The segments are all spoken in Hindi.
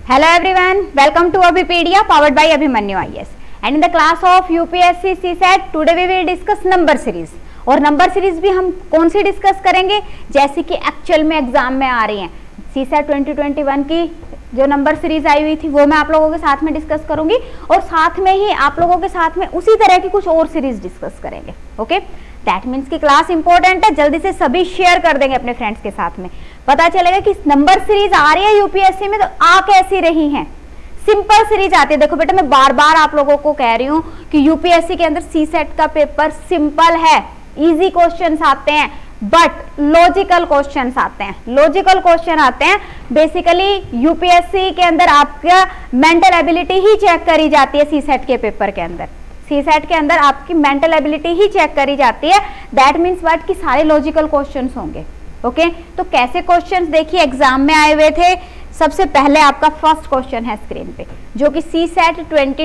Hello everyone, welcome to Abhipedia powered by Abhimanyu IAS. And in the class of UPSC CSAT, today we will discuss number series. और नंबर सीरीज भी हम कौन सी डिस्कस करेंगे, जैसे कि एक्चुअल में एग्जाम में आ रही हैं। CSAT 2021 की जो नंबर सीरीज आई हुई थी वो मैं आप लोगों के साथ में डिस्कस करूंगी और साथ में ही आप लोगों के साथ में उसी तरह की कुछ और सीरीज डिस्कस करेंगे। ओके, दैट मीन्स की क्लास इंपॉर्टेंट है, जल्दी से सभी शेयर कर देंगे अपने फ्रेंड्स के साथ में। पता चलेगा कि नंबर सीरीज आ रही है यूपीएससी में, तो आ कैसी रही हैं। सिंपल सीरीज आती है। देखो बेटा, मैं बार बार आप लोगों को कह रही हूँ कि यूपीएससी के अंदर सीसेट का पेपर सिंपल है, इजी क्वेश्चंस आते हैं, बट लॉजिकल क्वेश्चंस आते हैं। लॉजिकल क्वेश्चन आते हैं। बेसिकली यूपीएससी के अंदर आपका मेंटल एबिलिटी ही चेक करी जाती है। सीसेट के पेपर के अंदर, सीसेट के अंदर आपकी मेंटल एबिलिटी ही चेक करी जाती है। दैट मीन्स व्हाट कि सारे लॉजिकल क्वेश्चंस होंगे। ओके, तो कैसे क्वेश्चंस देखिए एग्जाम में आए हुए थे। सबसे पहले आपका फर्स्ट क्वेश्चन है स्क्रीन पे, जो कि सीसेट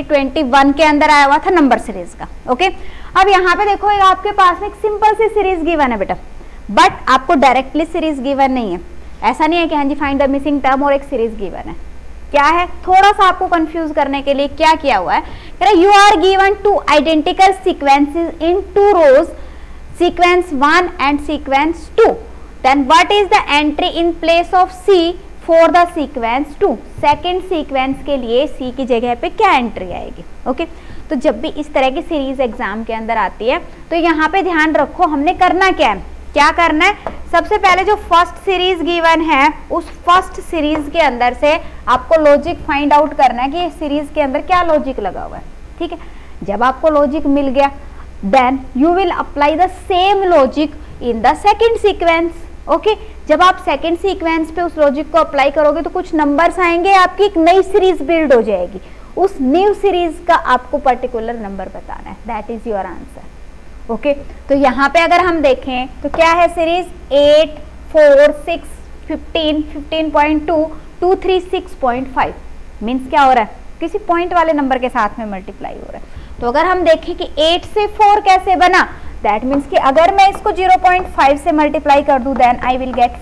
2021 के अंदर आया हुआ था नंबर सीरीज का। ओके, अब यहाँ पे देखो आपके पास में एक सिंपल सी सीरीज गिवन है बेटा, बट आपको डायरेक्टली सीरीज गिवन नहीं है। ऐसा नहीं है कि हाँ जी फाइंड द मिसिंग टर्म और एक सीरीज गिवन है। क्या है, थोड़ा सा आपको कंफ्यूज करने के लिए क्या किया हुआ है, you are given two identical sequences in two rows, sequence 1 and sequence 2, then what is the entry in place of C for the sequence 2। Second sequence के लिए सी की जगह पे क्या एंट्री आएगी। ओके, तो जब भी इस तरह की सीरीज एग्जाम के अंदर आती है तो यहाँ पे ध्यान रखो हमने करना क्या है। क्या करना है, सबसे पहले जो फर्स्ट सीरीज गिवन है उस फर्स्ट सीरीज के अंदर से आपको लॉजिक फाइंड आउट करना है कि इस सीरीज के अंदर क्या लॉजिक लगा हुआ है। ठीक है, जब आपको लॉजिक मिल गया then you will apply the same logic in the second sequence. Okay, जब आप सेकेंड सीक्वेंस पे उस लॉजिक को अप्लाई करोगे तो कुछ नंबर्स आएंगे, आपकी एक नई सीरीज बिल्ड हो जाएगी। उस न्यू सीरीज का आपको पर्टिकुलर नंबर बताना है, that is your answer. Okay, तो यहाँ पे अगर हम देखें तो क्या है सीरीज 8, 4, 6, 15, 15.2, 2, 3, 6.5। मीन्स क्या हो रहा है, किसी पॉइंट वाले नंबर के साथ में मल्टीप्लाई हो रहा है। तो अगर हम देखें कि 8 से 4 कैसे बना, दैट मीन्स कि अगर मैं इसको 0.5 से मल्टीप्लाई कर दूं देन आई विल गेट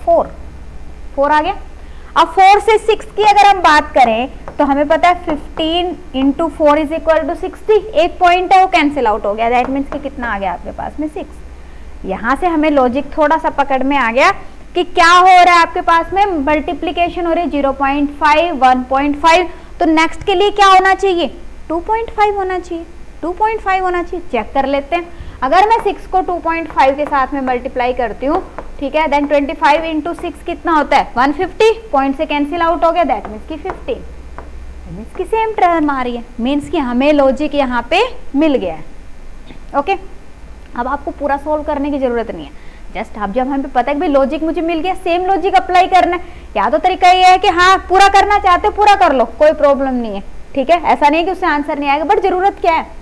4 आ गया। अब 4 से 6 की अगर हम बात करें तो हमें पता है 15 इंटू 4 इज इक्वल टू 60। एक पॉइंट है वो कैंसिल आउट हो गया, दैट मीन्स कि कितना आ गया आपके पास में 6। यहाँ से हमें लॉजिक थोड़ा सा पकड़ में आ गया कि क्या हो रहा है आपके पास में, मल्टीप्लीकेशन हो रही है 0.5, 1.5। तो नेक्स्ट के लिए क्या होना चाहिए, 2.5 होना चाहिए, 2.5 होना चाहिए। चेक कर लेते हैं, अगर मैं 6 को 2.5 के साथ में मल्टीप्लाई करती हूँ, ठीक है, देन 25 इंटू 6 कितना होता है 150। पॉइंट से कैंसिल आउट हो गया, दैट मीन्स की 15। मीन्स की सेम टर्म आ रही है, मीन्स कि हमें लॉजिक यहाँ पे मिल गया है। ओके, अब आपको पूरा सोल्व करने की जरूरत नहीं है, जस्ट अब जब हमें पता है कि भाई लॉजिक मुझे मिल गया, सेम लॉजिक अप्लाई करना है। या तो तरीका ये है कि हाँ पूरा करना चाहते हो पूरा कर लो, कोई प्रॉब्लम नहीं है। ठीक है, ऐसा नहीं है कि उससे आंसर नहीं आएगा, बट जरूरत क्या है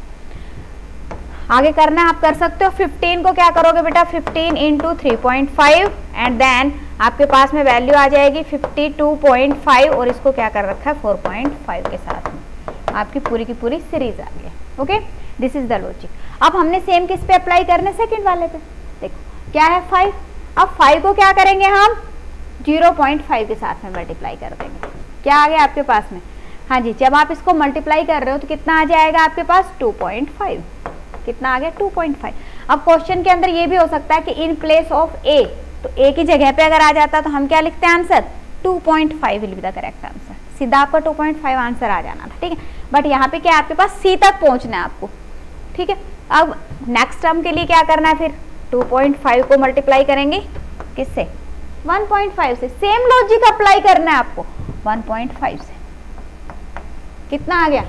आगे करना है आप कर सकते हो। 15 को क्या करोगे बेटा, 15 इंटू 3.5 एंड देन आपके पास में वैल्यू आ जाएगी 52.5 और इसको क्या कर रखा है 4.5 के साथ में आपकी पूरी की पूरी सीरीज आ गई है। Okay, this is the logic. अब हमने सेम किस पे अप्लाई करना है, सेकेंड वाले पे। देखो क्या है 5। अब 5 को क्या करेंगे हम 0.5 के साथ में मल्टीप्लाई कर देंगे। क्या आ गया आपके पास में, हाँ जी, जब आप इसको मल्टीप्लाई कर रहे हो तो कितना आ जाएगा आपके पास 2.5। कितना आ गया 2.5। अब क्वेश्चन के अंदर ये भी हो सकता है कि इन प्लेस ऑफ ए, तो ए की जगह पे अगर आ जाता तो हम क्या लिखते हैं answer 2.5 will be the correct answer. सीधा आपका 2.5 आंसर आ जाना था। ठीक है, बट यहाँ पे क्या आपके पास सी तक पहुंचना है आपको। ठीक है, अब नेक्स्ट टर्म के लिए क्या करना है, फिर 2.5 को मल्टीप्लाई करेंगे किससे 1.5 से। सेम लॉजिक अप्लाई करना है आपको 1.5 से। कितना आ गया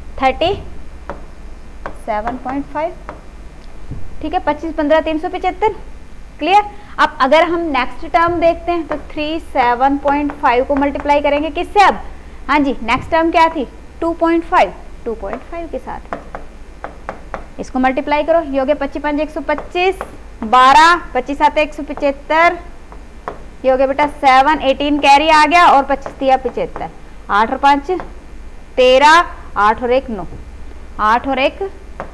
37.5। ठीक है, 25, 15, 375। क्लियर। अब अगर हम नेक्स्ट टर्म देखते हैं तो 37.5 को मल्टीप्लाई करेंगे किससे अब, हाँ जी, नेक्स्ट टर्म क्या थी 2.5 के साथ इसको मल्टीप्लाई करो। ये हो गया 25 5 125, 12 25 7 175। ये हो गया बेटा 7, 18 कैरी आ गया और 25 दिया 75, 8 और 5 13, 8 और 1 9, 8 और 1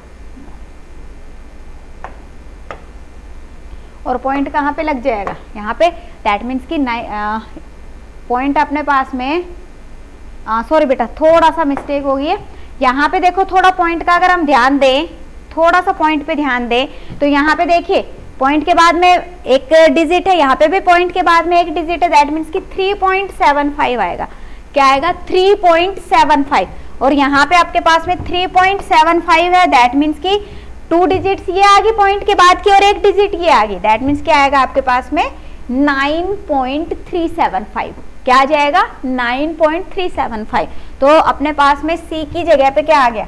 और पॉइंट कहाँ पे लग जाएगा यहाँ पे, दैट मीन्स कि पॉइंट अपने पास में सॉरी बेटा, थोड़ा सा मिस्टेक हो गई है। यहाँ पे देखो थोड़ा पॉइंट का अगर हम ध्यान दें, थोड़ा सा पॉइंट पे ध्यान दें, तो यहाँ पे देखिए पॉइंट के बाद में एक डिजिट है, यहाँ पे भी पॉइंट के बाद में एक डिजिट है, दैट मीन्स कि 3.75 आएगा। क्या आएगा? 3.75। और यहाँ पे आपके पास में 3.75 है, दैट मीन्स कि 2 डिजिट्स ये आ गई पॉइंट के बाद की और एक डिजिट ये आ गई, दैट मीन्स क्या आएगा आपके पास में 9.375। क्या आ जाएगा? 9.375। तो अपने पास में सी की जगह पे क्या आ गया?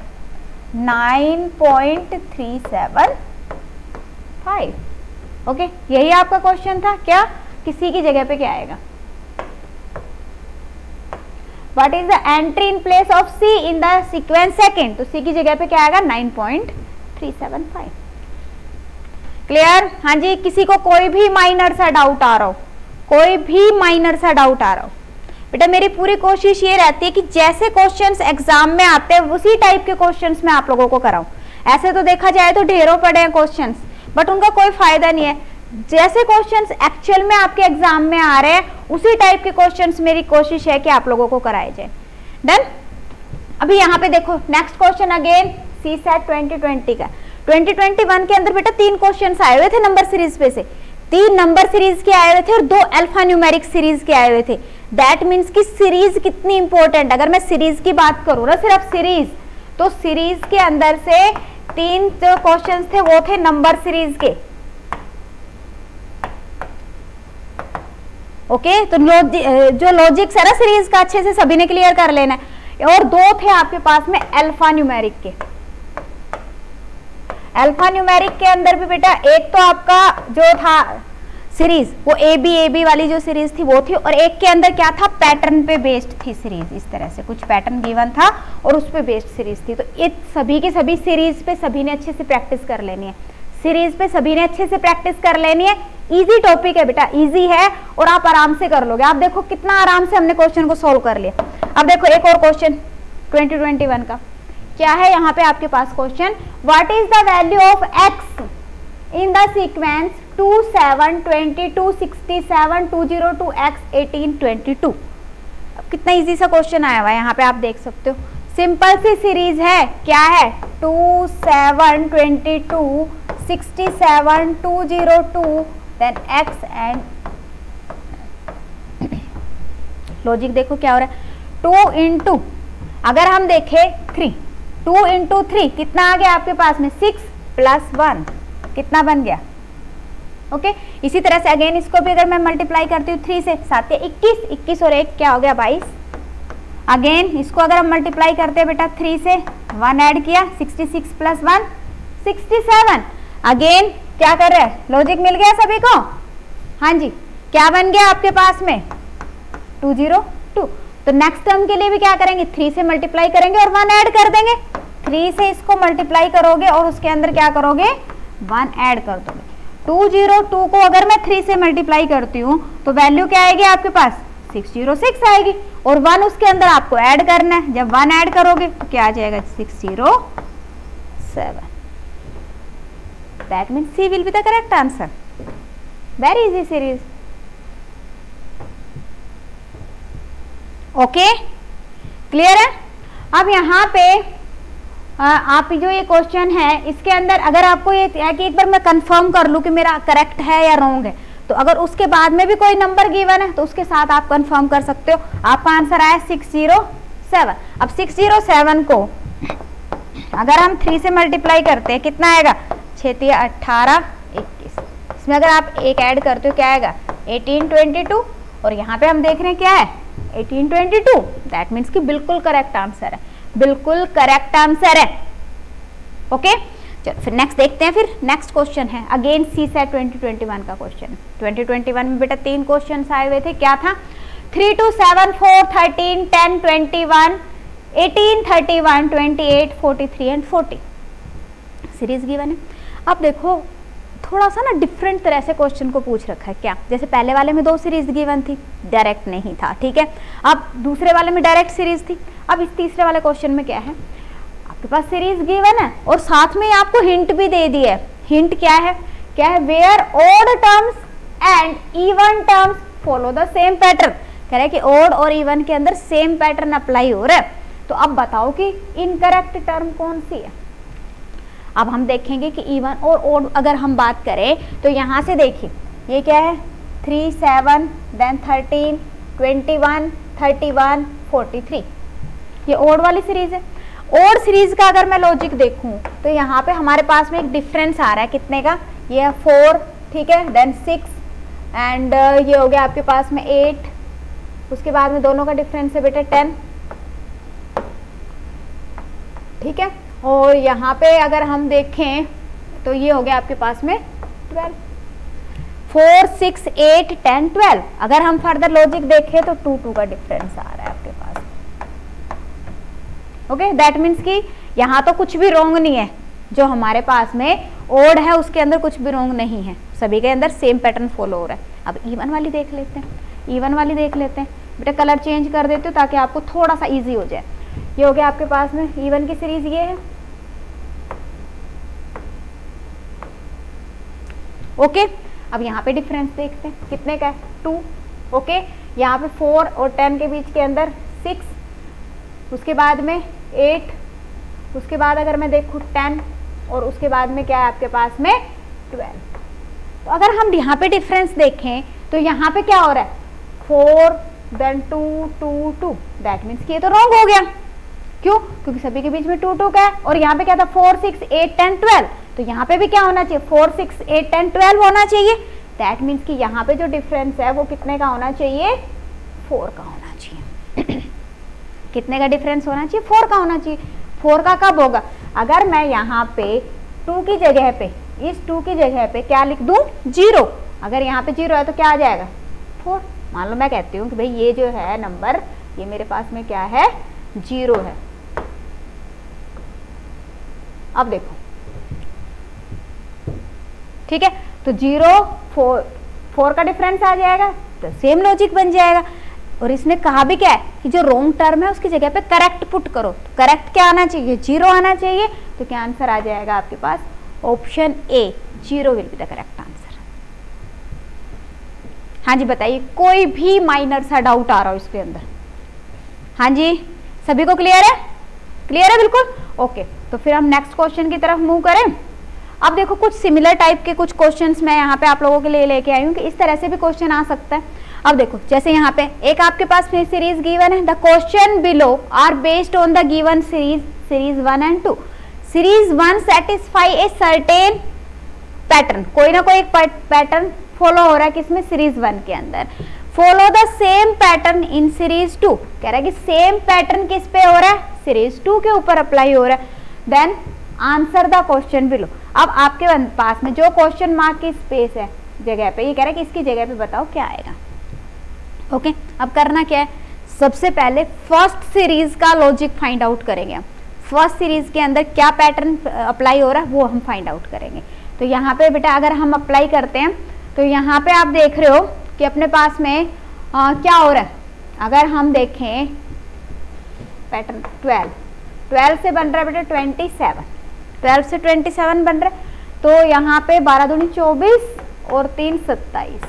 9.375। ओके, यही आपका क्वेश्चन था क्या, कि सी की जगह पे क्या आएगा? What is the entry in place of C in the sequence second? तो सी की जगह पे क्या आएगा? 9.375। क्लियर? हाँ जी, किसी को कोई भी माइनर सा डाउट आ रहा हो, कोई भी माइनर सा डाउट आ रहा हो, बेटा मेरी पूरी कोशिश ये रहती है कि जैसे क्वेश्चंस एग्जाम में आते हैं उसी टाइप के क्वेश्चंस मैं आप लोगों को कराऊं। ऐसे तो देखा जाए तो ढेरों पड़े हैं क्वेश्चंस, बट उनका कोई फायदा नहीं है। जैसे क्वेश्चंस एक्चुअल में आपके एग्जाम में आ रहे हैं उसी टाइप के क्वेश्चंस मेरी कोशिश है कि आप लोगों को कराए जाए। डन? अभी यहाँ पे देखो next question again CSAT 2020 का। 2021 के अंदर बेटा 3 क्वेश्चंस आए हुए थे नंबर सीरीज पे से, 3 नंबर सीरीज के आए हुए थे और 2 अल्फा न्यूमेरिक सीरीज के आए हुए थे। दैट मीन्स कि सीरीज कितनी इंपॉर्टेंट। अगर मैं सीरीज की बात करूँ ना, सिर्फ सीरीज, तो सीरीज के अंदर से 3 जो क्वेश्चंस थे वो थे नंबर सीरीज के। ओके, तो जो लॉजिक्स है ना सीरीज का अच्छे से सभी ने क्लियर कर लेना है। और 2 थे आपके पास में अल्फा न्यूमेरिक के। अल्फा न्यूमेरिक के अंदर भी बेटा एक तो आपका जो था सीरीज वो ए बी वाली जो सीरीज थी वो थी, और एक के अंदर क्या था, पैटर्न पे बेस्ड थी सीरीज। इस तरह से कुछ पैटर्न गिवन था और उस पे बेस्ड सीरीज थी। तो ये सभी की सभी सीरीज पे सभी ने अच्छे से प्रैक्टिस कर लेनी है, सीरीज पे सभी ने अच्छे से प्रैक्टिस कर लेनी है। इजी टॉपिक है बेटा, इजी है और आप आराम से कर लोगे। आप देखो कितना आराम से हमने क्वेश्चन को सोल्व कर लिया। अब देखो एक और क्वेश्चन 2021 का क्या है यहाँ पे आपके पास question, what is the value of X in the sequence 2 7 22 67 202 x 18 22। अब कितना इजी सा क्वेश्चन आया हुआ है, यहाँ पे आप देख सकते हो। सिंपल सी सीरीज है, क्या है 2 7 22 67 202 देन x एंड लॉजिक देखो क्या हो रहा है 2 इंटू, अगर हम देखें 3, 2 इंटू 3 कितना आ गया आपके पास में 6 प्लस 1 कितना बन गया। ओके, इसी तरह से अगेन इसको भी अगर मैं मल्टीप्लाई करती हूँ 3 से 7 या 21, 21 और 1 क्या हो गया 22। अगेन इसको अगर हम मल्टीप्लाई करते हैं बेटा 3 से 1 ऐड किया 66 प्लस 1 67। अगेन क्या कर रहे हैं, लॉजिक मिल गया सभी को। हाँ जी, क्या बन गया आपके पास में 202। तो नेक्स्ट टर्म के लिए भी क्या करेंगे 3 से मल्टीप्लाई करेंगे और 1 ऐड कर देंगे। 3 से इसको मल्टीप्लाई करोगे और उसके अंदर क्या करोगे 1 ऐड कर दोगे। 202 को अगर मैं 3 से मल्टीप्लाई करती हूँ तो वैल्यू क्या आएगी आपके पास 606 आएगी और 1 उसके अंदर आपको ऐड करना है। जब 1 ऐड करोगे तो क्या आ जाएगा 607। That means C will be the correct answer. Very easy series. Okay, clear है। अब यहाँ पे आप जो ये क्वेश्चन है इसके अंदर अगर आपको ये है कि एक बार मैं कंफर्म कर लूँ कि मेरा करेक्ट है या रॉन्ग है, तो अगर उसके बाद में भी कोई नंबर गिवन है तो उसके साथ आप कंफर्म कर सकते हो। आपका आंसर आया 607। अब 607 को अगर हम 3 से मल्टीप्लाई करते हैं कितना आएगा 6 3 18 21। इसमें अगर आप एक ऐड करते हो क्या आएगा 1822 और यहाँ पे हम देख रहे हैं क्या है 1822। दैट मीन्स कि बिल्कुल करेक्ट आंसर है, बिल्कुल करेक्ट आंसर है। ओके, चलो फिर नेक्स्ट देखते हैं। फिर नेक्स्ट क्वेश्चन है अगेन सी सेट 2021 का क्वेश्चन। 2021 में बेटा 3 क्वेश्चन आए हुए थे। क्या था 3 2 7 4 13 10 21 18 31 28 43 एंड 40 सीरीज गिवन है। अब देखो थोड़ा सा ना डिफरेंट तरह से क्वेश्चन को पूछ रखा है। क्या जैसे पहले वाले में 2 सीरीज गिवन थी, डायरेक्ट नहीं था, ठीक है। अब दूसरे वाले में डायरेक्ट सीरीज थी। अब इस तीसरे वाले क्वेश्चन में क्या है आपके पास सीरीज गिवन है और साथ में आपको हिंट भी दे दी है। हिंट क्या है where odd terms and even terms follow the same pattern. कह रहा है कि ओड और इवन के अंदर सेम पैटर्न अप्लाई हो रहा है। तो अब बताओ कि इनकरेक्ट टर्म कौन सी है। अब हम देखेंगे कि इवन और ओड अगर हम बात करें तो यहाँ से देखिए ये क्या है 3 7 देन 13 21 31 43, ये ओड वाली सीरीज है। ओड सीरीज का अगर मैं लॉजिक देखूं तो यहाँ पे हमारे पास में एक डिफरेंस आ रहा है कितने का, ये है 4, ठीक है, देन 6 एंड ये हो गया आपके पास में 8, उसके बाद में दोनों का डिफरेंस है बेटा 10, ठीक है। और यहाँ पे अगर हम देखें तो ये हो गया आपके पास में 12, 4 6 8 10 12। अगर हम फर्दर लॉजिक देखें तो 2 2 का डिफरेंस आ रहा है आपके पास। ओके, दैट मीन्स कि यहाँ तो कुछ भी रॉन्ग नहीं है, जो हमारे पास में ओड है उसके अंदर कुछ भी रॉन्ग नहीं है, सभी के अंदर सेम पैटर्न फॉलो हो रहा है। अब इवन वाली देख लेते हैं, इवन वाली देख लेते हैं बेटा, कलर चेंज कर देते हो ताकि आपको थोड़ा सा इजी हो जाए। ये हो गया आपके पास में इवन की सीरीज, ये है ओके। अब यहाँ पे डिफरेंस देखते हैं कितने का है 2, ओके। यहाँ पे 4 और 10 के बीच के अंदर 6, उसके बाद में 8, उसके बाद अगर मैं देखूँ 10 और उसके बाद में क्या है आपके पास में 12। तो अगर हम यहाँ पे डिफरेंस देखें तो यहाँ पे क्या हो रहा है 4 देन 2 2 2, दैट मीन्स कि ये तो रॉन्ग हो गया। क्यों? क्योंकि सभी के बीच में 2 2 का है और यहाँ पे क्या था 4 6 8 10 12, तो यहाँ पे भी क्या होना चाहिए 4 6 8 10 12 होना चाहिए। दैट मीन्स कि यहाँ पे जो डिफरेंस है वो कितने का होना चाहिए 4 का होना चाहिए। कितने का डिफरेंस होना चाहिए 4 का होना चाहिए। 4 का कब होगा, अगर मैं यहाँ पे 2 की जगह पे, इस 2 की जगह पे क्या लिख दूँ 0, अगर यहाँ पे 0 है तो क्या आ जाएगा 4। मान लो मैं कहती हूँ कि भाई ये जो है नंबर ये मेरे पास में क्या है 0 है। अब देखो ठीक है, तो 0 4 का डिफरेंस आ जाएगा तो सेम लॉजिक बन जाएगा। और इसने कहा भी क्या है कि जो रॉन्ग टर्म है उसकी जगह पे करेक्ट पुट करो। करेक्ट क्या आना चाहिए 0 आना चाहिए, तो क्या आंसर आ जाएगा आपके पास option A 0 will be the correct answer. हाँ जी बताइए, कोई भी माइनर सा डाउट आ रहा हो इसके अंदर? हाँ जी सभी को क्लियर है? क्लियर है बिल्कुल ओके। तो फिर हम नेक्स्ट क्वेश्चन की तरफ मूव करें। अब देखो कुछ सिमिलर टाइप के कुछ क्वेश्चंस मैं यहाँ पे आप लोगों के लिए लेके आई हूँ कि इस तरह से भी क्वेश्चन आ सकता है। अब देखो जैसे यहाँ पे एक आपके पास सीरीज गिवन है, the question below are based on the given series 1 and 2। Series 1 satisfy a certain pattern, कोई ना कोई एक पैटर्न फॉलो हो रहा है किसमें सीरीज 1 के अंदर। Follow the same pattern in series 2, कह रहा है कि सेम पैटर्न किस पे हो रहा है सीरीज 2 के ऊपर अप्लाई हो रहा है। Then answer the question below. अब आपके पास में जो क्वेश्चन मार्क की स्पेस है जगह पे, ये कह रहा है कि इसकी जगह पे बताओ क्या आएगा। ओके अब करना क्या है, सबसे पहले फर्स्ट सीरीज का लॉजिक फाइंड आउट करेंगे। फर्स्ट सीरीज के अंदर क्या पैटर्न अप्लाई हो रहा है वो हम फाइंड आउट करेंगे। तो यहाँ पे बेटा अगर हम अप्लाई करते हैं तो यहाँ पे आप देख रहे हो कि अपने पास में क्या हो रहा है। अगर हम देखें पैटर्न 12 से बन रहा है बेटा 27, 12 से 27 बन रहा है, तो यहाँ पे 12 दूनी 24 और 3 27।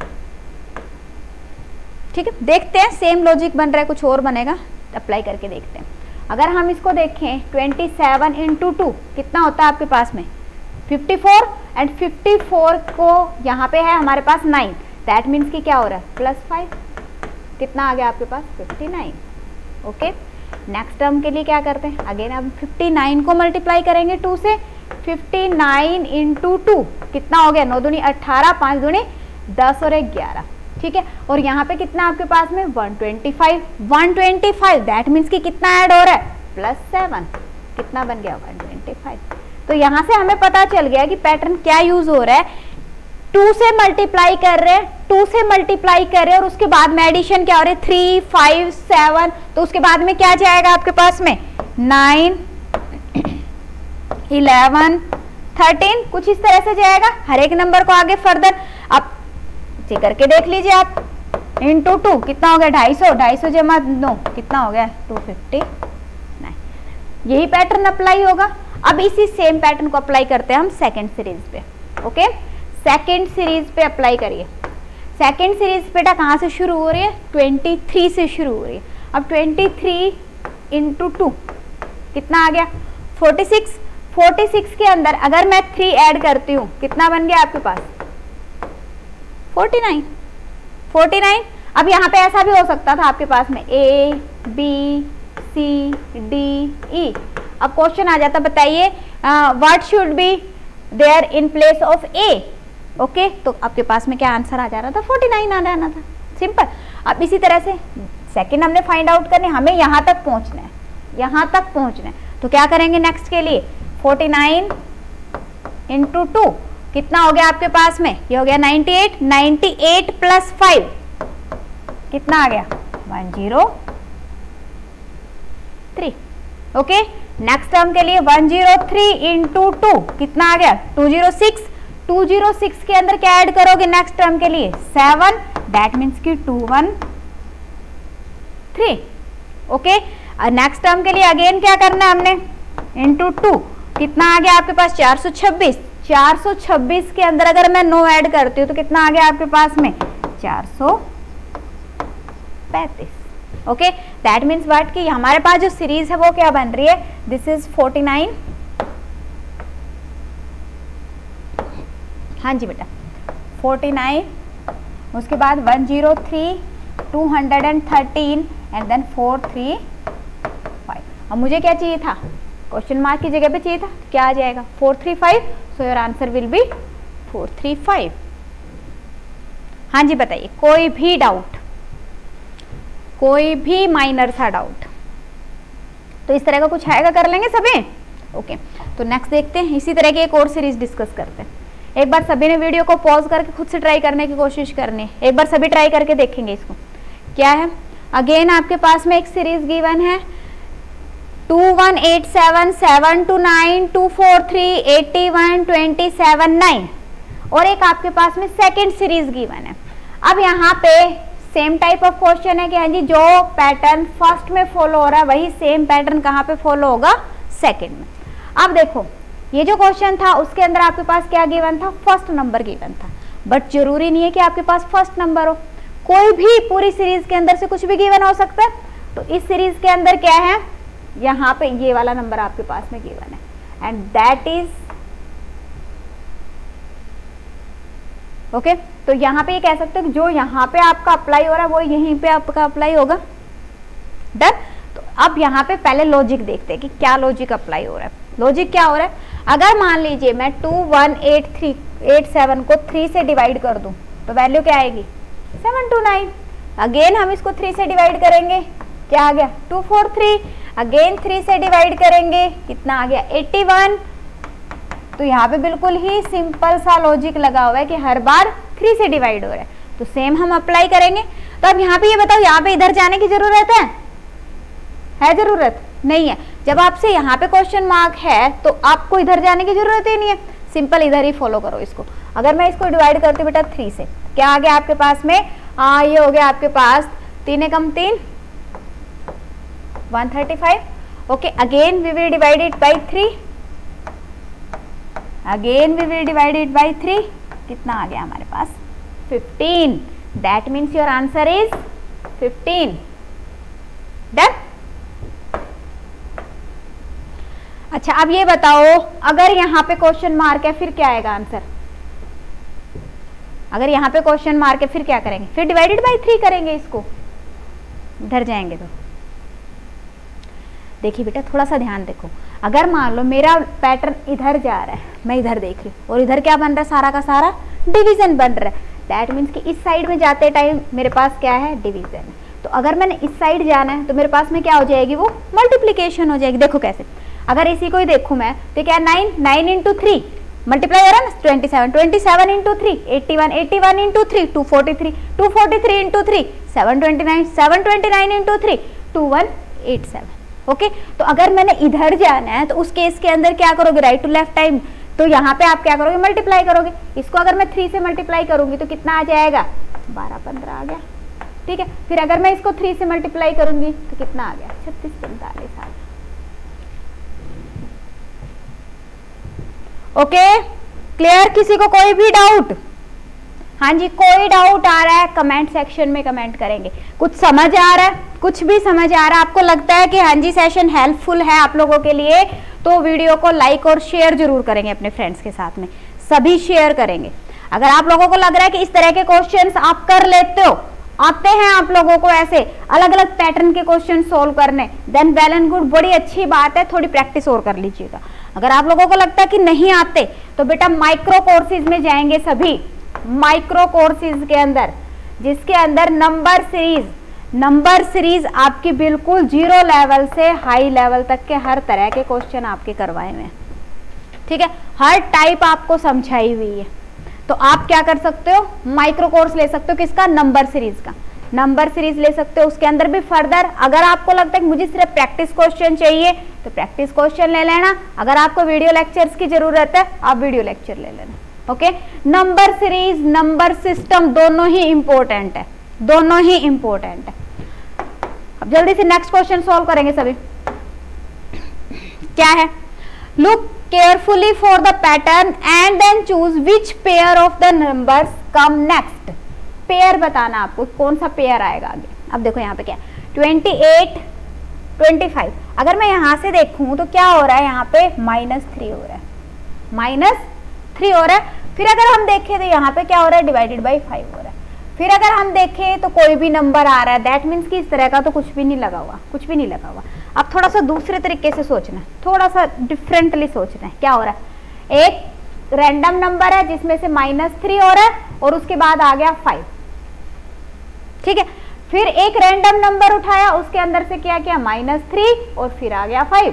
ठीक है, देखते हैं सेम लॉजिक बन रहा है कुछ और बनेगा, अप्लाई करके देखते हैं। अगर हम इसको देखें 27 इंटू 2 कितना होता है आपके पास में 54, एंड 54 को यहाँ पे है हमारे पास 9, दैट मीन्स कि क्या हो रहा है +5, कितना आ गया आपके पास 59। ओके नेक्स्ट टर्म के लिए क्या करते हैं, अगेन अब 59 को मल्टीप्लाई करेंगे 2 से। 59 इंटू 2 कितना हो गया 9 दूनी 18, 5 दूनी 10 और 11। ठीक है, और यहाँ पे कितना आपके पास में 125, दैट मीन्स कि कितना ऐड हो रहा है +7, कितना बन गया 125। तो यहाँ से हमें पता चल गया कि पैटर्न क्या यूज हो रहा है, 2 से मल्टीप्लाई कर रहे हैं, 2 से मल्टीप्लाई कर रहे हैं और उसके बाद में एडिशन क्या हो रहा है 3 5 7, तो उसके बाद में क्या जाएगा आपके पास में 9 11 13, कुछ इस तरह से जाएगा हर एक नंबर को आगे फर्दर। अब चेक करके देख लीजिए आप, इंटू 2 कितना हो गया 250 जमा 9 कितना हो गया 259। यही पैटर्न अप्लाई होगा। अब इसी सेम पैटर्न को अप्लाई करते हैं हम सेकंड सीरीज पे। ओके सेकंड सीरीज पे अप्लाई करिए। सेकेंड सीरीज बेटा कहाँ से शुरू हो रही है, 23 से शुरू हो रही है। अब 23 इंटू 2 कितना आ गया, 46। 46 के अंदर अगर मैं 3 ऐड करती हूँ कितना बन गया आपके पास, 49। 49। अब यहाँ पे ऐसा भी हो सकता था आपके पास में A B C D E। अब क्वेश्चन आ जाता, बताइए what should be there in place of A। Okay, तो आपके पास में क्या आंसर आ जा रहा था, 49 आ जाना था, सिंपल। अब इसी तरह से सेकंड हमने फाइंड आउट करने, हमें यहाँ तक पहुँचना है, यहाँ तक पहुँचना है, तो क्या करेंगे नेक्स्ट के लिए, 49 इंटू 2 कितना हो गया आपके पास में, ये हो गया 98। 98 प्लस 5 कितना आ गया, 103। ओके, नेक्स्ट टर्म के लिए 103 इंटू 2 कितना आ गया, 206। 206 के अंदर क्या ऐड करोगे नेक्स्ट टर्म के लिए, 7, दैट मीन्स की 213। ओके, नेक्स्ट टर्म के लिए अगेन क्या करना है हमने, इंटू 2 कितना आ गया आपके पास, 426। 426 के अंदर अगर मैं 9 ऐड करती हूँ तो कितना आ गया आपके पास में, 435। ओके, दैट मीन्स व्हाट कि हमारे पास जो सीरीज है वो क्या बन रही है, दिस इज 49। हाँ जी बेटा, 49, उसके बाद 103, 213 एंड देन 435। अब मुझे क्या चाहिए था, क्वेश्चन मार्क की जगह पे चाहिए था, क्या आ जाएगा, 435। So your answer will be 435। हाँ जी बताइए, कोई भी डाउट, कोई भी माइनर सा डाउट, तो इस तरह का कुछ आएगा, कर लेंगे सभी। ओके, तो नेक्स्ट देखते हैं, इसी तरह की एक और सीरीज डिस्कस करते हैं। एक बार सभी ने वीडियो को पॉज करके खुद से ट्राई करने की कोशिश करनी है, एक बार सभी ट्राई करके देखेंगे इसको। क्या है, अगेन आपके पास में एक सीरीज गिवन है, 2187 729 243 81 27 9, और एक आपके पास में सेकेंड सीरीज गिवन है। अब यहाँ पे सेम टाइप ऑफ क्वेश्चन है कि हाँ जी, जो पैटर्न फर्स्ट में फॉलो हो रहा है वही सेम पैटर्न कहाँ पे फॉलो होगा, सेकेंड में। अब देखो, ये जो क्वेश्चन था उसके अंदर आपके पास क्या गिवन था, फर्स्ट नंबर गिवन था, बट जरूरी नहीं है कि आपके पास फर्स्ट नंबर हो, कोई भी पूरी सीरीज के अंदर से कुछ भी गिवन हो सकता है। तो इस सीरीज के अंदर क्या है, यहाँ पे ये वाला नंबर आपके पास में गिवन है, एंड दैट इज ओके। तो यहाँ पे ये कह सकते हो कि जो यहाँ पे आपका अप्लाई हो रहा है वो यहीं पे आपका अप्लाई होगा, डन। तो अब यहाँ पे पहले लॉजिक देखते हैं कि क्या लॉजिक अप्लाई हो रहा है। लॉजिक क्या हो रहा है, अगर मान लीजिए मैं 2187 को 3 से डिवाइड कर दूं तो वैल्यू क्या आएगी, 729। अगेन हम इसको 3 से डिवाइड करेंगे, क्या आ गया, 243। अगेन 3 से डिवाइड करेंगे, कितना आ गया, 81। तो यहाँ पे बिल्कुल ही सिंपल सा लॉजिक लगा हुआ है कि हर बार 3 से डिवाइड हो रहा है, तो सेम हम अप्लाई करेंगे। तो अब यहाँ पे ये बताओ, यहाँ पे इधर जाने की जरूरत है जरूरत नहीं है। जब आपसे यहाँ पे क्वेश्चन मार्क है तो आपको इधर जाने की जरूरत ही नहीं है, सिंपल इधर ही फॉलो करो इसको। अगर मैं इसको डिवाइड करती हूँ बेटा 3 से, क्या आ गया आपके पास में, ये हो गया आपके पास 3 एकम 3 135। Okay, again we will divide it by 3, again we will divide it by 3, कितना आ गया हमारे पास, 15। That means your answer is 15, done. अच्छा, अब ये बताओ, अगर यहाँ पे क्वेश्चन मार्क है फिर क्या आएगा आंसर, अगर यहाँ पे क्वेश्चन मार्क है फिर क्या करेंगे, फिर डिवाइडेड बाई 3 करेंगे इसको, इधर जाएंगे तो। देखिए बेटा, थोड़ा सा ध्यान देखो, अगर मान लो मेरा पैटर्न इधर जा रहा है, मैं इधर देख रही हूँ और इधर क्या बन रहा है, सारा का सारा डिवीजन बन रहा है, दैट मीन्स कि इस साइड में जाते टाइम मेरे पास क्या है, डिवीजन है। तो अगर मैंने इस साइड जाना है तो मेरे पास में क्या हो जाएगी, वो मल्टीप्लीकेशन हो जाएगी। देखो कैसे, अगर इसी को ही देखूं मैं तो क्या, 9 इंटू 3 मल्टीप्लाई हो रहा है ना, 27 27 into 3 81 81 into 3 243 243 into 3 729 729 into 3 2187। Okay, तो अगर मैंने इधर जाना है तो उस केस के अंदर क्या करोगे, राइट टू लेफ्ट टाइम, तो यहाँ पे आप क्या करोगे, मल्टीप्लाई करोगे। इसको अगर मैं 3 से मल्टीप्लाई करूंगी तो कितना आ जाएगा, 12 15 आ गया, ठीक है। फिर अगर मैं इसको 3 से मल्टीप्लाई करूंगी तो कितना आ गया, 36 45 आ गया। ओके, क्लियर, किसी को कोई भी डाउट, हाँ जी, कोई डाउट आ रहा है कमेंट सेक्शन में कमेंट करेंगे। कुछ समझ आ रहा है, कुछ भी समझ आ रहा है, आपको लगता है कि हाँ जी सेशन हेल्पफुल है आप लोगों के लिए, तो वीडियो को लाइक और शेयर जरूर करेंगे अपने फ्रेंड्स के साथ में, सभी शेयर करेंगे। अगर आप लोगों को लग रहा है कि इस तरह के क्वेश्चंस आप कर लेते हो, आते हैं आप लोगों को ऐसे अलग अलग पैटर्न के क्वेश्चन सोल्व करने, देन वेल एंड गुड, बड़ी अच्छी बात है, थोड़ी प्रैक्टिस और कर लीजिएगा। अगर आप लोगों को लगता है कि नहीं आते तो बेटा माइक्रो कोर्सेज में जाएंगे, सभी माइक्रो कोर्सेज के अंदर, जिसके अंदर नंबर सीरीज आपकी बिल्कुल 0 लेवल से हाई लेवल तक के हर तरह के क्वेश्चन आपके करवाए हुए हैं। ठीक है, हर टाइप आपको समझाई हुई है। तो आप क्या कर सकते हो, माइक्रो कोर्स ले सकते हो, किसका, नंबर सीरीज का, नंबर सीरीज ले सकते हो। उसके अंदर भी फर्दर अगर आपको लगता है कि मुझे सिर्फ प्रैक्टिस क्वेश्चन चाहिए तो प्रैक्टिस क्वेश्चन ले लेना, अगर आपको वीडियो लेक्चर्स की जरूरत है आप वीडियो लेक्चर ले लेना। Okay, number series, number system दोनों ही इंपॉर्टेंट है, दोनों ही इंपॉर्टेंट है। अब जल्दी से नेक्स्ट क्वेश्चन सॉल्व करेंगे सभी। क्या है, look carefully for the pattern and then choose which pair of the numbers come next। Pair बताना आपको, कौन सा पेयर आएगा आगे। अब देखो यहाँ पे क्या, 28, 25। अगर मैं यहाँ से देखूं तो क्या हो रहा है, यहाँ पे -3 हो रहा है, -3 हो रहा है। फिर अगर हम देखें तो यहाँ पे क्या हो रहा है, डिवाइडेड बाई 5 हो रहा है। फिर अगर हम देखें तो कोई भी नंबर आ रहा है, दैट मीन्स कि इस तरह का तो कुछ भी नहीं लगा हुआ, कुछ भी नहीं लगा हुआ। अब थोड़ा सा दूसरे तरीके से सोचना है, थोड़ा सा डिफरेंटली सोचना है। क्या हो रहा है, एक रैंडम नंबर है जिसमें से -3 हो रहा है और उसके बाद आ गया 5। ठीक है, फिर एक रैंडम नंबर उठाया, उसके अंदर से क्या किया, -3 और फिर आ गया 5।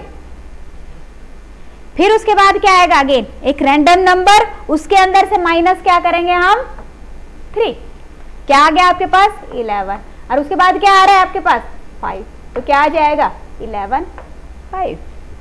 फिर उसके बाद क्या आएगा, अगेन एक रैंडम नंबर, उसके अंदर से माइनस क्या करेंगे हम, 3। क्या आ गया आपके पास, 11। और उसके बाद क्या आ रहा है आपके पास, 5। तो क्या आ जाएगा, 11, 5।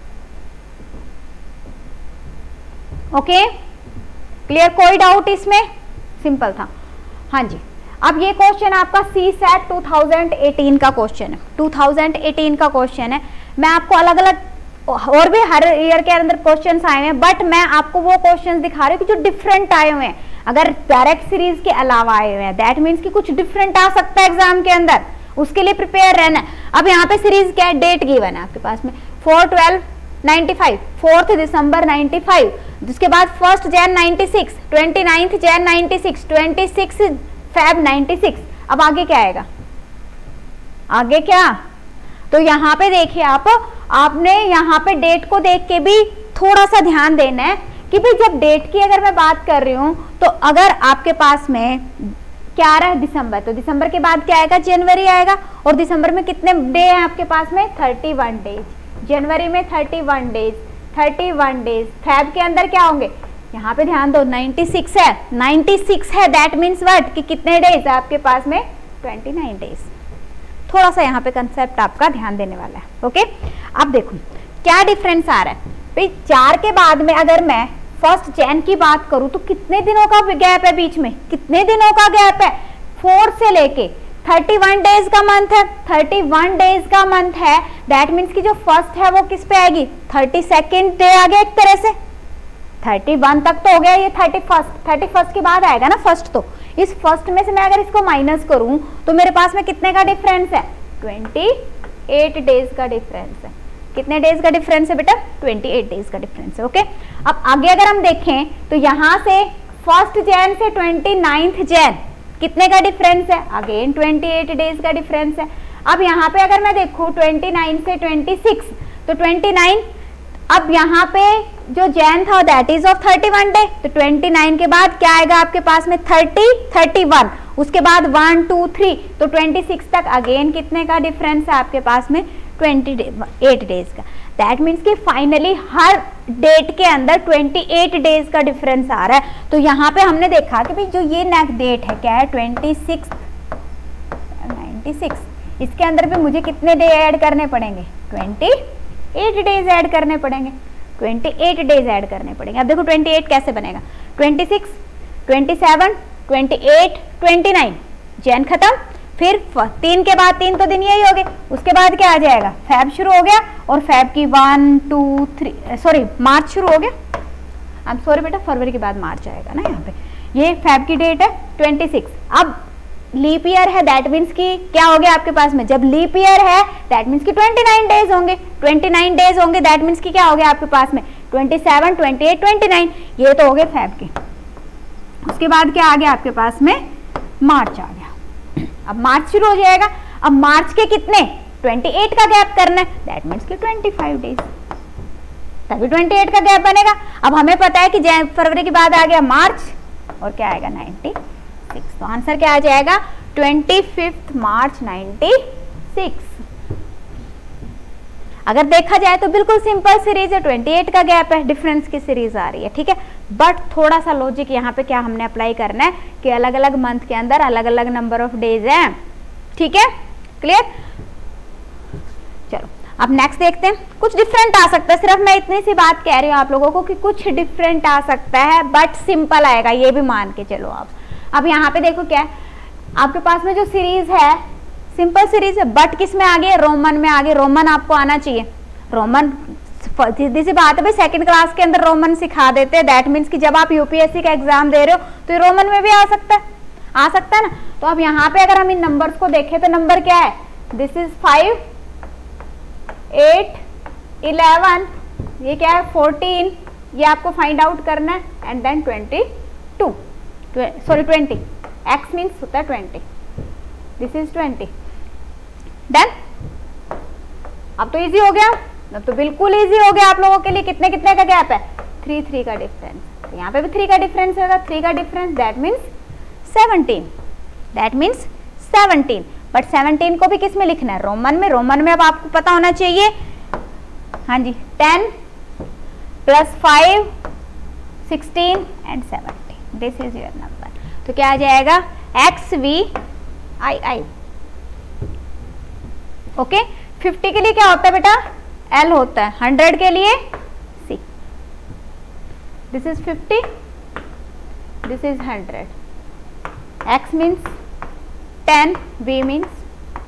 ओके, क्लियर, कोई डाउट इसमें, सिंपल था। हाँ जी, अब ये क्वेश्चन आपका CSAT 2018 का क्वेश्चन है, 2018 का क्वेश्चन है। मैं आपको अलग अलग और भी हर ईयर के अंदर क्वेश्चंस आए हैं, बट मैं आपको वो क्वेश्चंस दिखा रही हूँ कि जो डिफरेंट आए हुए हैं। अगर डायरेक्ट सीरीज के अलावा आए हुए हैं, दैट मीन्स कि कुछ डिफरेंट आ सकता है एग्जाम के अंदर, उसके लिए प्रिपेयर रहना है। अब यहाँ पे सीरीज क्या है, डेट गिवन है आपके पास में 4/12/95, 4 दिसंबर 95, जिसके बाद 1 जैन 96, 29 जैन 96, 26 फेब 96। अब आगे क्या आएगा, आगे क्या, तो यहाँ पे देखिए आपने यहाँ पे डेट को देख के भी थोड़ा सा ध्यान देना है कि भाई जब डेट की अगर मैं बात कर रही हूँ तो अगर आपके पास में क्या आ रहा है, दिसंबर, तो दिसंबर के बाद क्या आएगा, जनवरी आएगा। और दिसंबर में कितने डे हैं आपके पास में, 31 डेज। जनवरी में 31 डेज, 31 डेज। फेब के अंदर क्या होंगे, यहाँ पे ध्यान दो, 96 है, 96 है, दैट मीन्स व्हाट कि कितने डेज है आपके पास में, 29 डेज। थोड़ा सा यहाँ पे कंसेप्ट आपका ध्यान देने वाला है। ओके, अब देखो क्या डिफरेंस आ रहा है भाई, 4 के बाद में अगर मैं 1 जैन की बात करूं तो कितने दिनों का गैप है बीच में, कितने दिनों का गैप है, 4 से लेके 31 डेज का मंथ है, 31 डेज का मंथ है, दैट मीन्स कि जो फर्स्ट है वो किस पे आएगी, 32nd डे आ गया एक तरह से, 31 तक तो हो गया, ये 31 के बाद आएगा ना फर्स्ट। तो इस फर्स्ट में से मैं अगर इसको माइनस करूं तो मेरे पास में कितने का डिफरेंस है, 28 डेज का डिफरेंस है। कितने डेज का डिफरेंस है बेटा, 28 डेज का डिफरेंस है। ओके, अब आगे अगर हम देखें तो यहां से 1 जैन से 29 जैन कितने का डिफरेंस है, अगेन 28 डेज का डिफरेंस है। अब यहाँ पे अगर मैं देखूं 29 से 26, तो 29, अब यहाँ पे जो जैन था दैट इज ऑफ 31 डे, तो 29 के बाद क्या आएगा आपके पास में, 30, 31, उसके बाद 1, 2, 3, तो 26 तक अगेन कितने का डिफरेंस है आपके पास में, 28 डेज का। दैट मीन्स कि फाइनली हर डेट के अंदर 28 डेज का डिफरेंस आ रहा है। तो यहाँ पे हमने देखा कि भाई जो ये नेक्स्ट डेट है क्या है, 26, 96, इसके अंदर भी मुझे कितने डे ऐड करने पड़ेंगे, 28 डेज ऐड करने पड़ेंगे, 28 डेज ऐड करने पड़ेंगे। अब देखो 28 कैसे बनेगा, 26, 27, 28, 29, जैन खत्म, फिर 3 के बाद 3 तो दिन यही हो गए, उसके बाद क्या आ जाएगा, फेब शुरू हो गया, और फेब की 1, 2, 3, सॉरी मार्च शुरू हो गया, आई एम सॉरी बेटा, फरवरी के बाद मार्च आएगा ना यहाँ पे, ये फेब की डेट है 26। अब लीप ईयर है, दैट मीन्स कि क्या हो गया आपके पास में, जब लीप ईयर है दैट मीन्स कि 29 डेज होंगे, 29 डेज होंगे, दैट मीन्स कि क्या हो गया आपके पास में 27, 28, 29, ये तो हो गए फेब के। उसके बाद क्या आ गया आपके पास में, मार्च आ गया। अब मार्च शुरू हो जाएगा। अब मार्च के कितने 28 का गैप करना है, दैट मीन्स कि 25 डेज, तभी 28 का गैप बनेगा। अब हमें पता है कि फरवरी के बाद आ गया मार्च और क्या आएगा 96, तो आंसर क्या आ जाएगा 25 मार्च 96। अगर देखा जाए तो बिल्कुल सिंपल सीरीज है, 28 का गैप है, डिफरेंस की सीरीज आ रही है, ठीक है। बट थोड़ा सा लॉजिक यहाँ पे क्या हमने अप्लाई करना है कि अलग अलग मंथ के अंदर अलग अलग नंबर ऑफ डेज हैं, ठीक है, क्लियर। चलो अब नेक्स्ट देखते हैं। कुछ डिफरेंट आ सकता है, सिर्फ मैं इतनी सी बात कह रही हूँ आप लोगों को कि कुछ डिफरेंट आ सकता है बट सिंपल आएगा, ये भी मान के चलो आप। अब यहाँ पे देखो क्या है आपके पास में जो सीरीज है सिंपल सीरीज है, बट किस में आ गई, रोमन में आ गई। रोमन आपको आना चाहिए, रोमन सीधी सी बात है भाई, सेकंड क्लास के अंदर रोमन सिखा देते हैं, दैट मीन्स कि जब आप यूपीएससी का एग्जाम दे रहे हो तो ये रोमन में भी आ सकता है ना। तो अब यहाँ पे अगर हम इन नंबर्स को देखें तो नंबर क्या है, दिस इज 5, 8, 11, ये क्या है 14, ये आपको फाइंड आउट करना है, एंड देन 20, x मीन्स होता है 20, दिस इज 20, डन। अब तो इजी हो गया, अब तो बिल्कुल इजी हो गया आप लोगों के लिए। कितने कितने का गैप है, 3 का डिफरेंस, तो यहाँ पे भी 3 का डिफरेंस होगा, 3 का difference that means 17, that means 17। But 17 को भी किस में लिखना है, रोमन में। रोमन में अब आपको पता होना चाहिए, हाँ जी, 10 + 5, 16 and 17, this is your number. तो क्या आ जाएगा XVI। ओके, 50 के लिए क्या होता है बेटा, L होता है, 100 के लिए C, this is 50, this is 100, X means 10, V means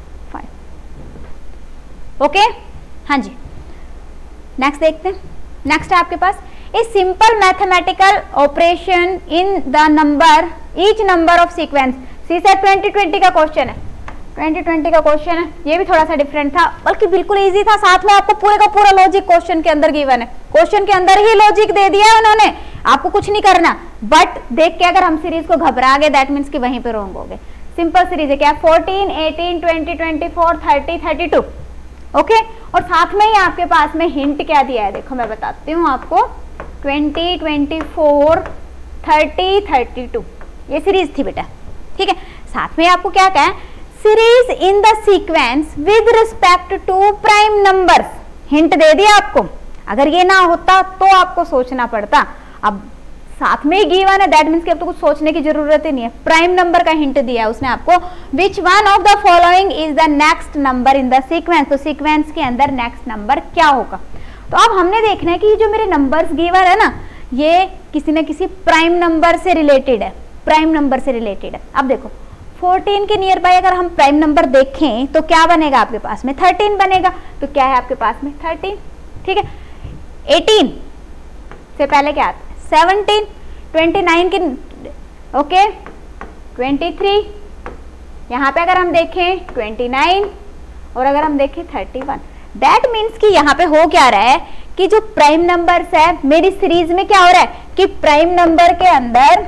5। Okay, हाँ जी, नेक्स्ट देखते हैं। नेक्स्ट है आपके पास a simple mathematical operation in the number each number of sequence. CSAT 2020 का क्वेश्चन है, 2020 का क्वेश्चन है, ये भी थोड़ा सा डिफरेंट था, बल्कि बिल्कुल इजी था, साथ में आपको पूरे का पूरा लॉजिक क्वेश्चन के अंदर गिवन है, क्वेश्चन के अंदर ही लॉजिक दे दिया है उन्होंने, आपको कुछ नहीं करना। बट देख के अगर हम सीरीज को घबरा गए दैट मीन्स कि वहीं पे रोंग हो गए। सिंपल सीरीज है, क्या 14, 18, 20, 24, 30, 32। ओके, और साथ में ही आपके पास में हिंट क्या दिया है, देखो मैं बताती हूँ आपको, 20, 24, 30, 32, ये सीरीज थी बेटा, ठीक है। साथ में आपको क्या कहा है, series in the sequence with respect to prime numbers, hint दे दिया आपको। अगर ये ना होता तो आपको सोचना पड़ता, अब साथ में ही गिवन है दैट मीन्स कि अब तो कुछ सोचने की जरूरत ही नहीं है। प्राइम नंबर का हिंट दिया है उसने आपको, which one of the following is the next number in the sequence, तो सीक्वेंस के अंदर नेक्स्ट नंबर क्या होगा। तो अब हमने देखना है कि जो मेरे नंबर्स गिवन है ना, ये किसी न किसी प्राइम नंबर से रिलेटेड है, प्राइम नंबर से रिलेटेड है। अब देखो 14 के नियर बाय अगर हम प्राइम नंबर देखें तो क्या बनेगा आपके पास में, 13 बनेगा। तो क्या है आपके पास में 13, ठीक है। 18 से पहले क्या आता है 17, 29 के ओके 23, यहाँ पे अगर हम देखें 29 और अगर हम देखें 31, दैट मीन्स कि यहाँ पे हो क्या रहा है कि जो प्राइम नंबर्स है मेरी सीरीज में क्या हो रहा है कि प्राइम नंबर के अंदर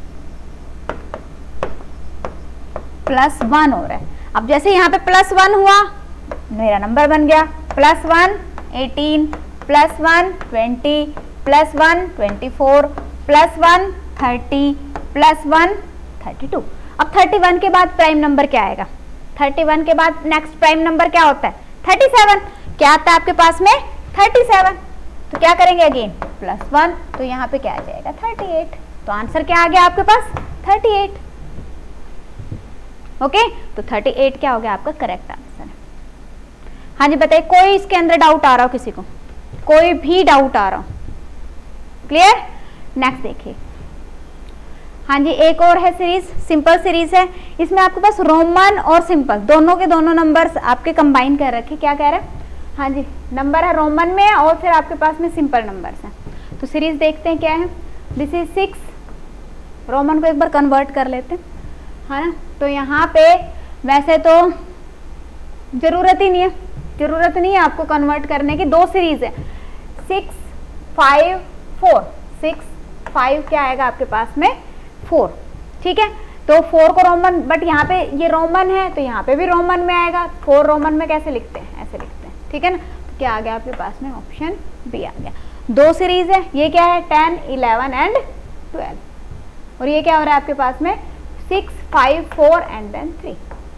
+1 हो रहा है। अब जैसे यहाँ पे +1 हुआ मेरा नंबर बन गया, +1 18, +1 20, +1 24, +1 30, +1 32। अब 31 के बाद प्राइम नंबर क्या आएगा, 31 के बाद नेक्स्ट प्राइम नंबर क्या होता है 37। क्या आता है आपके पास में 37, तो क्या करेंगे अगेन +1, तो यहाँ पे क्या आ जाएगा 38। तो आंसर क्या आ गया आपके पास 38। ओके, तो 38 क्या हो गया आपका करेक्ट आंसर। हाँ जी बताइए, कोई इसके अंदर डाउट आ रहा हो किसी को, कोई भी डाउट आ रहा हो, क्लियर। नेक्स्ट देखिए, हाँ जी एक और है सीरीज, सिंपल सीरीज है, इसमें आपके पास रोमन और सिंपल दोनों के दोनों नंबर्स आपके कंबाइन कर रखे। क्या कह रहे हैं, हाँ जी नंबर है रोमन में और फिर आपके पास में सिंपल नंबर्स हैं। तो सीरीज देखते हैं क्या है, दिस इज 6, रोमन को एक बार कन्वर्ट कर लेते हैं, है ना। तो यहाँ पे वैसे तो जरूरत ही नहीं है, जरूरत नहीं है आपको कन्वर्ट करने की। दो सीरीज है 6 5 4, 6 5 क्या आएगा आपके पास में 4, ठीक है। तो 4 को रोमन, बट यहाँ पे ये रोमन है तो यहाँ पे भी रोमन में आएगा। 4 रोमन में कैसे लिखते हैं, ऐसे लिखते हैं, ठीक है ना। तो क्या आ गया आपके पास में, ऑप्शन बी आ गया। दो सीरीज है, ये क्या है 10 11 एंड 12, और ये क्या हो रहा है आपके पास में 6 5 4 and then 3।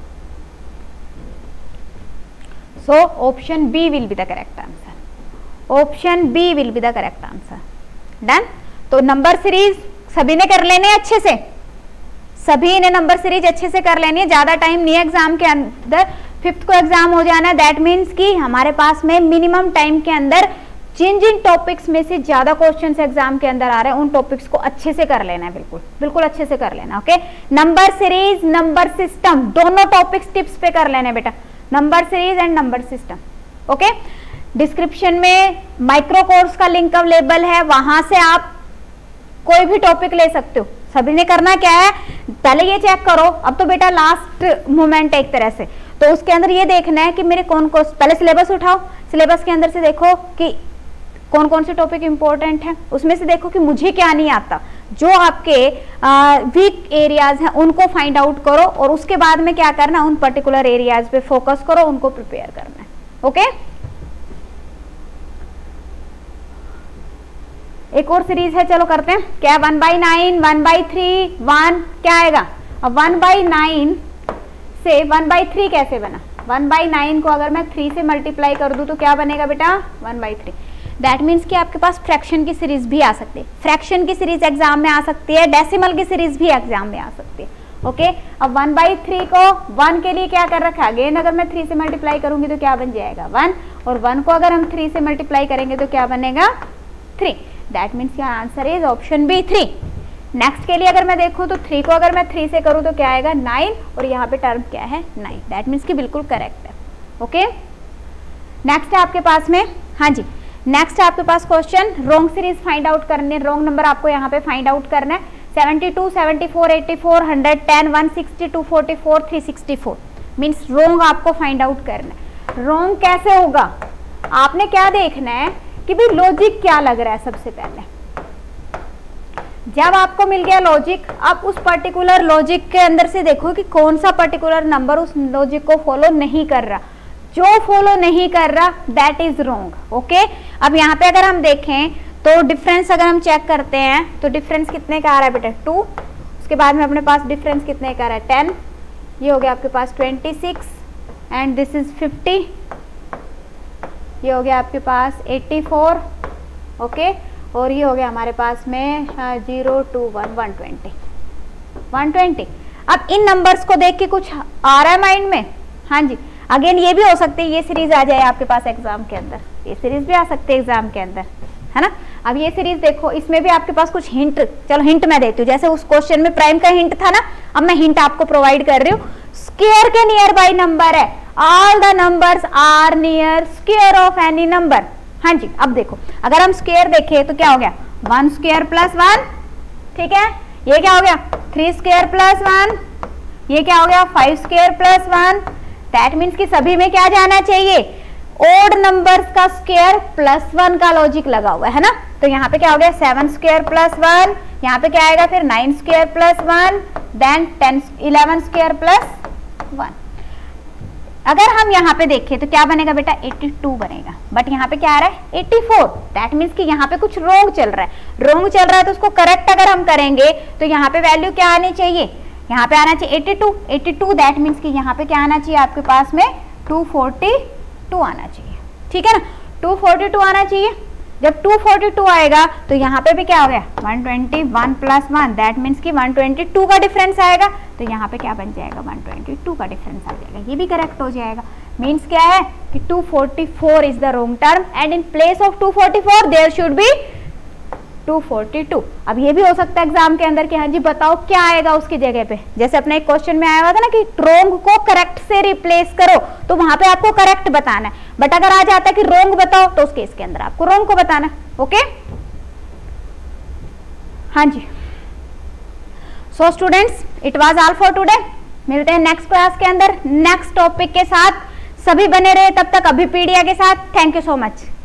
So option B will be the correct answer, option B will be the correct answer. Done. तो नंबर सीरीज सभी ने कर लेने अच्छे से, सभी ने नंबर सीरीज अच्छे से कर लेनी है, ज्यादा टाइम नहीं है एग्जाम के अंदर। 5th को एग्जाम हो जाना है, दैट मीन्स कि हमारे पास में मिनिमम टाइम के अंदर जिन जिन टॉपिक्स में से ज्यादा क्वेश्चंस एग्जाम के अंदर आ रहे हैं उन टॉपिक्स को अच्छे से कर लेना है, बिल्कुल बिल्कुल अच्छे से कर लेना। Okay, number series number system दोनों टॉपिक्स टिप्स पे कर लेना बेटा, number series and number system. Okay, description में माइक्रो कोर्स का लिंक अवेलेबल है, वहां से आप कोई भी टॉपिक ले सकते हो। सभी ने करना क्या है, पहले ये चेक करो, अब तो बेटा लास्ट मोमेंट है एक तरह से, तो उसके अंदर ये देखना है कि मेरे कौन कौन, पहले सिलेबस उठाओ, सिलेबस के अंदर से देखो कि कौन कौन से टॉपिक इंपॉर्टेंट है, उसमें से देखो कि मुझे क्या नहीं आता, जो आपके वीक एरियाज हैं उनको फाइंड आउट करो, और उसके बाद में क्या करना, उन पर्टिकुलर एरियाज पे फोकस करो, उनको प्रिपेयर करना है। ओके, एक और सीरीज है, चलो करते हैं। क्या 1/9 1/3 1 क्या आएगा। अब 1/9 से 1/3 कैसे बना, 1/9 को अगर मैं 3 से मल्टीप्लाई कर दूं तो क्या बनेगा बेटा 1/3। दैट मीन्स कि आपके पास फ्रैक्शन की सीरीज भी आ सकती है, फ्रैक्शन की सीरीज एग्जाम में आ सकती है, डेसिमल की सीरीज भी एग्जाम में आ सकती है। ओके, अब 1/3 को 1 के लिए क्या कर रखा है, अगेन अगर मैं 3 से मल्टीप्लाई करूंगी तो क्या बन जाएगा 1, और 1 को अगर हम 3 से मल्टीप्लाई करेंगे तो क्या बनेगा 3। That means your answer is option B 3। Next के लिए अगर मैं देखूं तो 3 को अगर मैं 3 से करूं तो क्या आएगा 9, और यहाँ पे टर्म क्या है 9। दैट मीन्स कि बिल्कुल करेक्ट है। ओके, नेक्स्ट है आपके पास में, हाँ जी, नेक्स्ट है आपके पास question, wrong series find out करनी है, रोंग नंबर आपको यहाँ पे फाइंड आउट करना है। 72 74 84 110 160 244 364 मीन्स रोंग आपको फाइंड आउट करना है। रोंग कैसे होगा, आपने क्या देखना है कि भाई लॉजिक क्या लग रहा है। सबसे पहले जब आपको मिल गया लॉजिक, आप उस पर्टिकुलर लॉजिक के अंदर से देखो कि कौन सा पर्टिकुलर नंबर उस लॉजिक को फॉलो नहीं कर रहा, जो फॉलो नहीं कर रहा दैट इज रॉन्ग। ओके, अब यहाँ पे अगर हम देखें तो डिफरेंस अगर हम चेक करते हैं तो डिफरेंस कितने का आ रहा है बेटा 2, उसके बाद में अपने पास डिफरेंस कितने का आ रहा है 10, ये हो गया आपके पास 26 एंड दिस इज 50, ये हो गया आपके पास 84। ओके, और ये हो गया हमारे पास में 0 2 1 120। अब इन नंबर्स को देख के कुछ आ रहा है माइंड में, हाँ जी। अगेन ये भी हो सकती है ये सीरीज आ जाए आपके पास एग्जाम के अंदर, ये सीरीज भी आ सकती है एग्जाम के अंदर, है ना। अब ये सीरीज देखो, इसमें भी आपके पास कुछ हिंट, चलो हिंट मैं देती हूँ, जैसे उस क्वेश्चन में प्राइम का हिंट था ना, अब मैं हिंट आपको प्रोवाइड कर रही हूँ। स्क्वायर के नियर बाई नंबर है, all the numbers are near square of any number. हाँ जी, अब देखो अगर हम स्क्वायर देखें तो क्या हो गया 1 स्क्वायर प्लस 1, ठीक है। ये क्या हो गया 3 स्क्वायर प्लस 1, ये क्या हो गया 5 स्क्वायर प्लस 1। दैट मीन्स कि सभी में क्या जाना चाहिए, ओड नंबर्स का स्क्वायर प्लस 1 का लॉजिक लगा हुआ है ना। तो यहाँ पे क्या हो गया 7 स्क्वायर प्लस 1, यहाँ पे क्या आएगा फिर 9 square plus 1, then 11 square plus 1। अगर हम यहाँ पे देखें तो क्या बनेगा बेटा 82 बनेगा, बट यहाँ पे क्या आ रहा है 84। दैट मीन्स कि यहाँ पे कुछ रोंग चल रहा है, रोंग चल रहा है तो उसको करेक्ट अगर हम करेंगे तो यहाँ पे वैल्यू क्या आनी चाहिए, यहाँ पे आना चाहिए 82। दैट मीन्स कि यहाँ पे क्या आना चाहिए आपके पास में 242 आना चाहिए, ठीक है ना, 242 आना चाहिए। जब 242 आएगा तो यहाँ पे भी क्या हो गया 121 प्लस 1, दैट मीन्स कि 122 का डिफरेंस आएगा, तो यहाँ पे क्या बन जाएगा 122 का डिफरेंस आ जाएगा, ये भी करेक्ट हो जाएगा। मीन्स क्या है कि 244 is the wrong term and in place of 244 there should be 242। अब ये भी हो सकता है एग्जाम के अंदर कि हाँ जी बताओ क्या आएगा उसकी जगह पे, जैसे अपने एक क्वेश्चन में आया हुआ था ना कि रोंग को करेक्ट से रिप्लेस करो, तो वहां पे आपको करेक्ट बताना है। बट अगर आ जाता है कि रोंग बताओ तो उस केस के अंदर आपको रोंग को बताना है। ओके, हाँ जी, so students, it was all for today. मिलते हैं नेक्स्ट क्लास के अंदर नेक्स्ट टॉपिक के साथ। सभी बने रहे तब तक अभिपीडिया के साथ। Thank you so much.